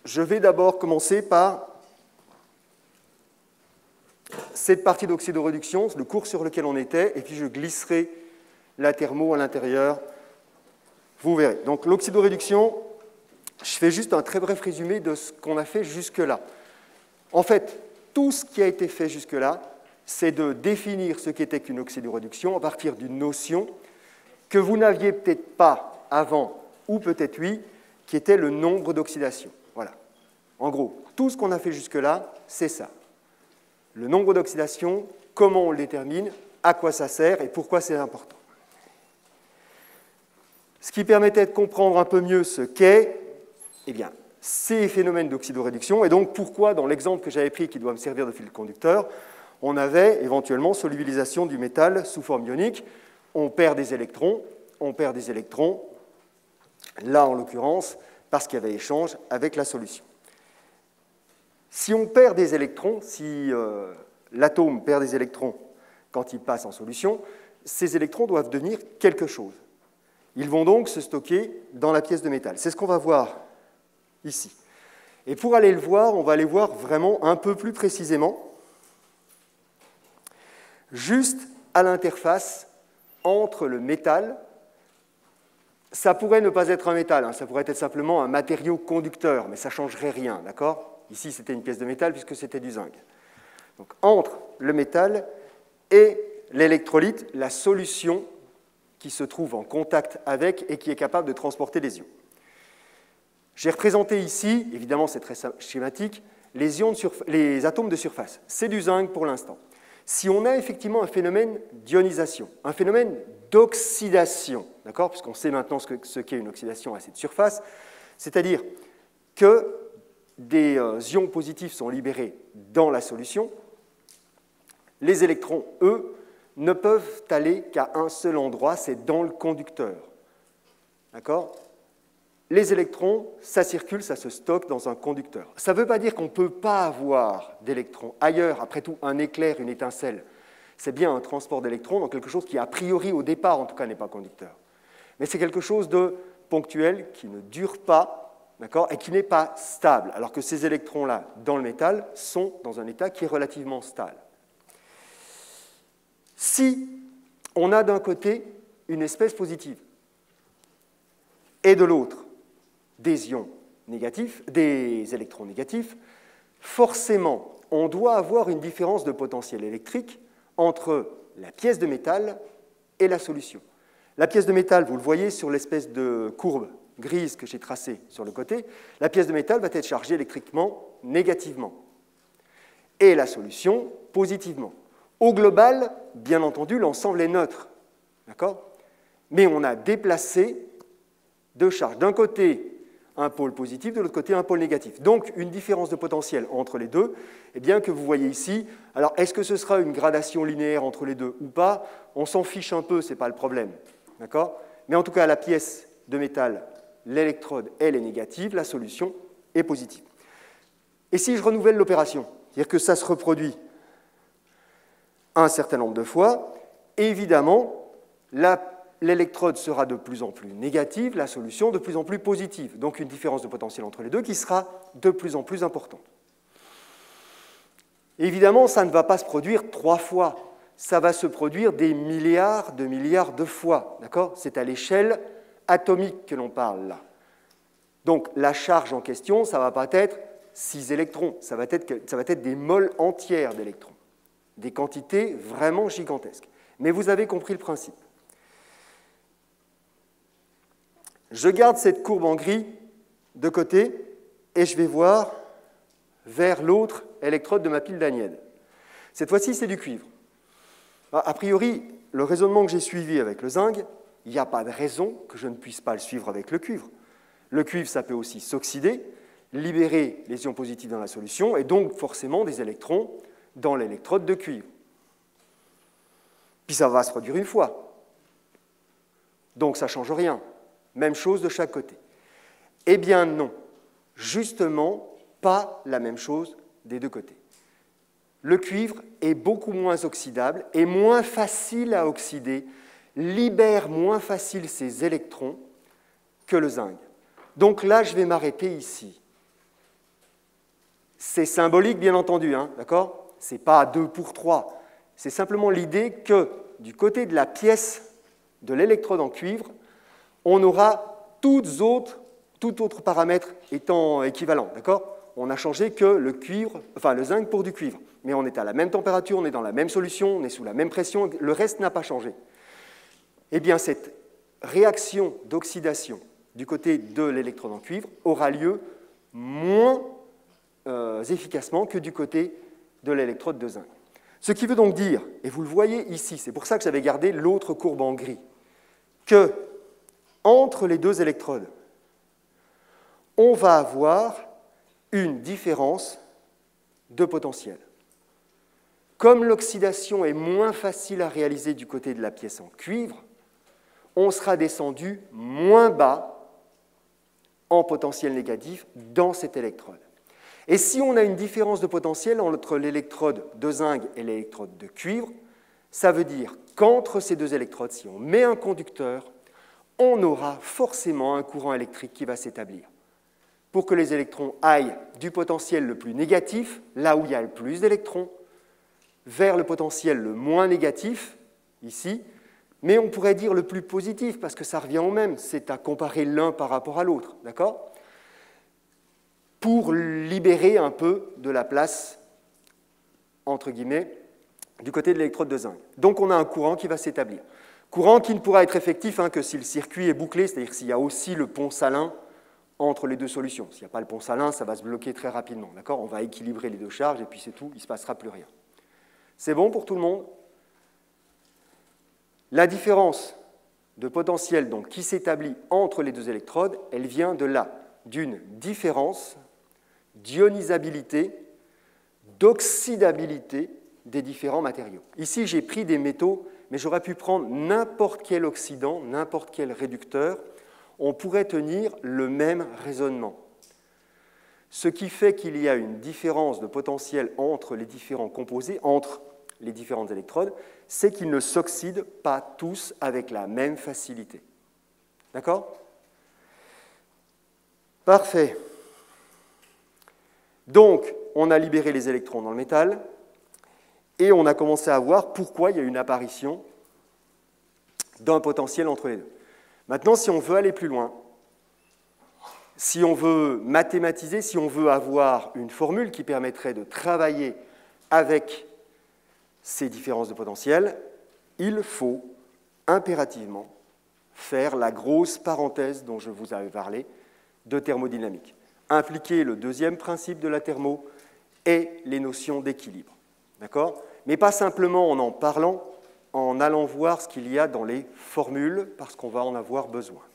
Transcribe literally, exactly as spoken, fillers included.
je vais d'abord commencer par cette partie d'oxydoréduction, le cours sur lequel on était, et puis je glisserai la thermo à l'intérieur. Vous verrez. Donc l'oxydoréduction, je fais juste un très bref résumé de ce qu'on a fait jusque-là. En fait, tout ce qui a été fait jusque-là, c'est de définir ce qu'était qu'une oxydoréduction à partir d'une notion que vous n'aviez peut-être pas avant, ou peut-être oui, qui était le nombre d'oxydations. Voilà. En gros, tout ce qu'on a fait jusque-là, c'est ça. Le nombre d'oxydations, comment on le détermine, à quoi ça sert et pourquoi c'est important. Ce qui permettait de comprendre un peu mieux ce qu'est, eh bien, ces phénomènes d'oxydoréduction, et donc pourquoi, dans l'exemple que j'avais pris qui doit me servir de fil conducteur, on avait éventuellement solubilisation du métal sous forme ionique. On perd des électrons, on perd des électrons, là en l'occurrence, parce qu'il y avait échange avec la solution. Si on perd des électrons, si euh, l'atome perd des électrons quand il passe en solution, ces électrons doivent devenir quelque chose. Ils vont donc se stocker dans la pièce de métal. C'est ce qu'on va voir ici. Et pour aller le voir, on va aller voir vraiment un peu plus précisément, juste à l'interface entre le métal. Ça pourrait ne pas être un métal, hein, ça pourrait être simplement un matériau conducteur, mais ça ne changerait rien, d'accord ? Ici, c'était une pièce de métal puisque c'était du zinc. Donc, entre le métal et l'électrolyte, la solution qui se trouve en contact avec et qui est capable de transporter les ions. J'ai représenté ici, évidemment c'est très schématique, les, ions de les atomes de surface. C'est du zinc pour l'instant. Si on a effectivement un phénomène d'ionisation, un phénomène d'oxydation, d'accord, puisqu'on sait maintenant ce, que, ce qu'est une oxydation à cette surface, c'est-à-dire que des euh, ions positifs sont libérés dans la solution, les électrons, eux, ne peuvent aller qu'à un seul endroit, c'est dans le conducteur. D'accord ? Les électrons, ça circule, ça se stocke dans un conducteur. Ça ne veut pas dire qu'on ne peut pas avoir d'électrons ailleurs. Après tout, un éclair, une étincelle, c'est bien un transport d'électrons, donc quelque chose qui, a priori, au départ, en tout cas, n'est pas conducteur. Mais c'est quelque chose de ponctuel, qui ne dure pas, d'accord, et qui n'est pas stable, alors que ces électrons-là, dans le métal, sont dans un état qui est relativement stable. Si on a d'un côté une espèce positive et de l'autre des ions négatifs, des électrons négatifs, forcément, on doit avoir une différence de potentiel électrique entre la pièce de métal et la solution. La pièce de métal, vous le voyez sur l'espèce de courbe grise que j'ai tracée sur le côté, la pièce de métal va être chargée électriquement négativement et la solution positivement. Au global, bien entendu, l'ensemble est neutre, d'accord ? Mais on a déplacé deux charges. D'un côté, un pôle positif, de l'autre côté, un pôle négatif. Donc, une différence de potentiel entre les deux, eh bien, que vous voyez ici. Alors, est-ce que ce sera une gradation linéaire entre les deux ou pas ? On s'en fiche un peu, ce n'est pas le problème, d'accord ? Mais en tout cas, la pièce de métal, l'électrode, elle est négative, la solution est positive. Et si je renouvelle l'opération, c'est-à-dire que ça se reproduit un certain nombre de fois, évidemment, l'électrode sera de plus en plus négative, la solution de plus en plus positive. Donc une différence de potentiel entre les deux qui sera de plus en plus importante. Évidemment, ça ne va pas se produire trois fois, ça va se produire des milliards de milliards de fois, d'accord ? C'est à l'échelle atomique que l'on parle là. Donc la charge en question, ça ne va pas être six électrons, ça va être, ça va être des moles entières d'électrons. Des quantités vraiment gigantesques. Mais vous avez compris le principe. Je garde cette courbe en gris de côté et je vais voir vers l'autre électrode de ma pile d'Agnède. Cette fois-ci, c'est du cuivre. A priori, le raisonnement que j'ai suivi avec le zinc, il n'y a pas de raison que je ne puisse pas le suivre avec le cuivre. Le cuivre, ça peut aussi s'oxyder, libérer les ions positifs dans la solution et donc forcément des électrons dans l'électrode de cuivre. Puis ça va se produire une fois. Donc ça ne change rien. Même chose de chaque côté. Eh bien non. Justement, pas la même chose des deux côtés. Le cuivre est beaucoup moins oxydable, est moins facile à oxyder, libère moins facile ses électrons que le zinc. Donc là, je vais m'arrêter ici. C'est symbolique, bien entendu, hein, d'accord? Ce n'est pas deux pour trois. C'est simplement l'idée que du côté de la pièce de l'électrode en cuivre, on aura toutes autres, tout autre paramètre étant équivalent, d'accord? On n'a changé que le cuivre, enfin le zinc pour du cuivre. Mais on est à la même température, on est dans la même solution, on est sous la même pression, le reste n'a pas changé. Eh bien, cette réaction d'oxydation du côté de l'électrode en cuivre aura lieu moins euh, efficacement que du côté de l'électrode de zinc. Ce qui veut donc dire, et vous le voyez ici, c'est pour ça que j'avais gardé l'autre courbe en gris, que entre les deux électrodes, on va avoir une différence de potentiel. Comme l'oxydation est moins facile à réaliser du côté de la pièce en cuivre, on sera descendu moins bas en potentiel négatif dans cette électrode. Et si on a une différence de potentiel entre l'électrode de zinc et l'électrode de cuivre, ça veut dire qu'entre ces deux électrodes, si on met un conducteur, on aura forcément un courant électrique qui va s'établir. Pour que les électrons aillent du potentiel le plus négatif, là où il y a le plus d'électrons, vers le potentiel le moins négatif, ici, mais on pourrait dire le plus positif, parce que ça revient au même, c'est à comparer l'un par rapport à l'autre, d'accord? Pour libérer un peu de la place, entre guillemets, du côté de l'électrode de zinc. Donc on a un courant qui va s'établir. Courant qui ne pourra être effectif hein, que si le circuit est bouclé, c'est-à-dire s'il y a aussi le pont salin entre les deux solutions. S'il n'y a pas le pont salin, ça va se bloquer très rapidement, d'accord? On va équilibrer les deux charges et puis c'est tout, il ne se passera plus rien. C'est bon pour tout le monde? La différence de potentiel donc, qui s'établit entre les deux électrodes, elle vient de là, d'une différence d'ionisabilité, d'oxydabilité des différents matériaux. Ici, j'ai pris des métaux, mais j'aurais pu prendre n'importe quel oxydant, n'importe quel réducteur. On pourrait tenir le même raisonnement. Ce qui fait qu'il y a une différence de potentiel entre les différents composés, entre les différentes électrodes, c'est qu'ils ne s'oxydent pas tous avec la même facilité. D'accord? Parfait. Donc, on a libéré les électrons dans le métal et on a commencé à voir pourquoi il y a une apparition d'un potentiel entre les deux. Maintenant, si on veut aller plus loin, si on veut mathématiser, si on veut avoir une formule qui permettrait de travailler avec ces différences de potentiel, il faut impérativement faire la grosse parenthèse dont je vous avais parlé de thermodynamique. Impliquer le deuxième principe de la thermo et les notions d'équilibre. D'accord ? Mais pas simplement en en parlant, en allant voir ce qu'il y a dans les formules, parce qu'on va en avoir besoin.